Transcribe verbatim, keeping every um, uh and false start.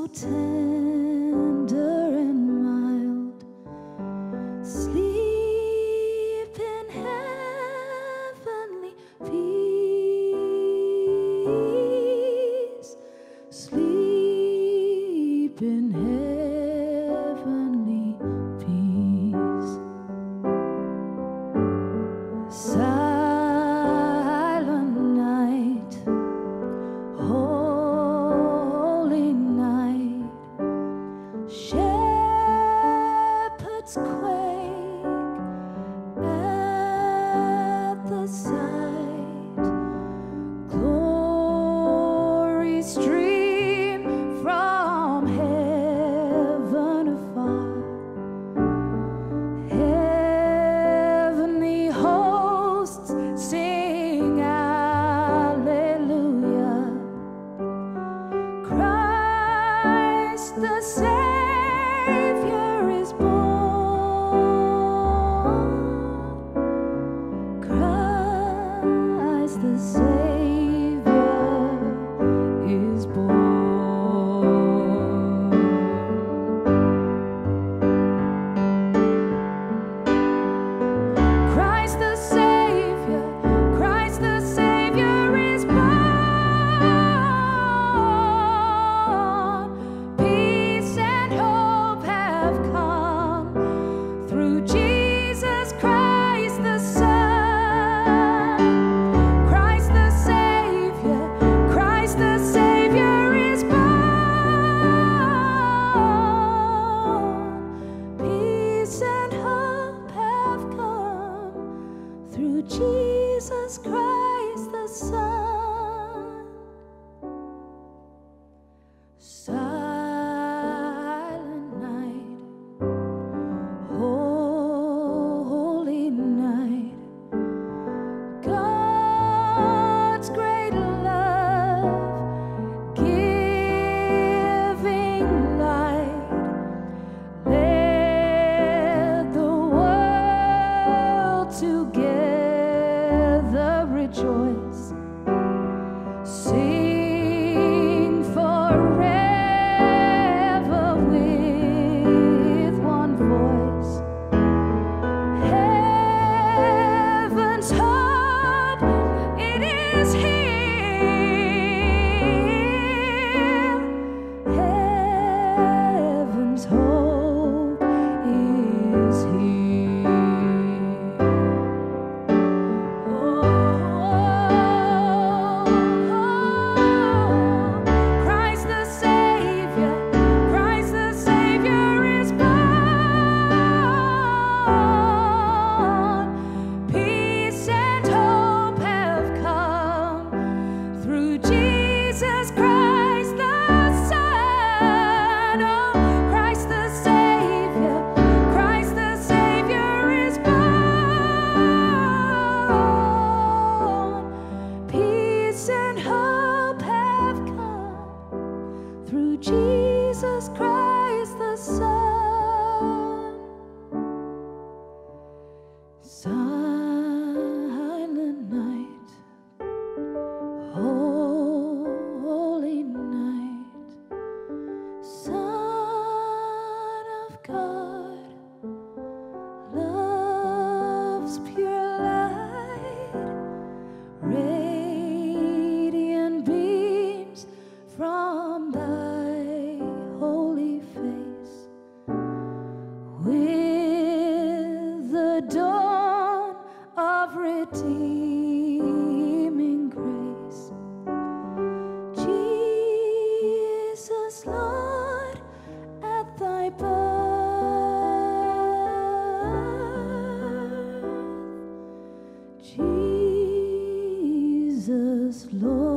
tender and mild, sleep in heavenly peace, sleep in heavenly peace. Silent night, holy night, shepherds quake at the sight, glory stream from heaven afar, heavenly hosts sing alleluia. Christ the Savior is born. Christ the Savior is born. Christ the Savior, Christ the Savior is born. Peace and hope have come through Jesus Christ the Son. Christ the Savior, Christ the Savior is born. Peace and hope have come through Jesus Christ the Son. Silent night, holy night, God's great love, giving light, let the world together rejoice. Sing forever with one voice. Heaven's hope, it is here. Heaven's hope is here. Christ the Savior, Christ the Savior is born. Peace and hope have come through Jesus Christ the Son. Oh, Christ the Savior, Christ the Savior is born. Peace and hope have come through Jesus Christ the Son. Silent night, holy night, Son of God, love's pure light, radiant beams from thy holy face. With the dawn of redeeming grace, Jesus, Lord, at thy birth, Jesus, Lord.